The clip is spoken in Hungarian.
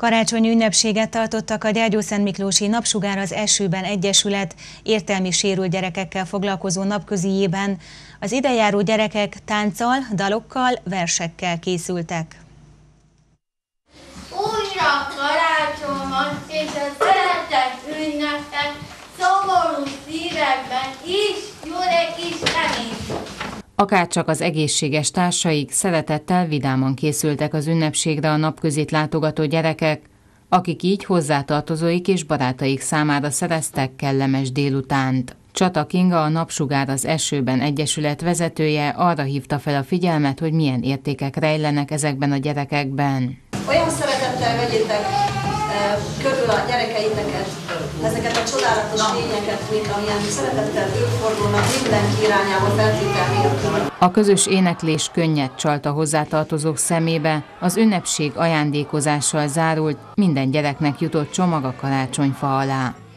Karácsonyi ünnepséget tartottak a Gyergyószentmiklósi Napsugár az Esőben Egyesület értelmi sérült gyerekekkel foglalkozó napközijében. Az idejáró gyerekek tánccal, dalokkal, versekkel készültek. Újra karácsony van, és a szeretet ünnepek, szomorú szívekben is, jó egy kis remény. Akárcsak az egészséges társaik szeretettel, vidáman készültek az ünnepségre a napközit látogató gyerekek, akik így hozzátartozóik és barátaik számára szereztek kellemes délutánt. Csata Kinga, a Napsugár az Esőben Egyesület vezetője arra hívta fel a figyelmet, hogy milyen értékek rejlenek ezekben a gyerekekben. Olyan szeretettel vegyétek körül a gyerekeiteket, ezeket a csodálatos lényeket, mint amilyen szeretettel ők fordulnak mindenki irányába feltétel nélkül. A közös éneklés könnyet csalt a hozzátartozók szemébe, az ünnepség ajándékozással zárult, minden gyereknek jutott csomag a karácsonyfa alá.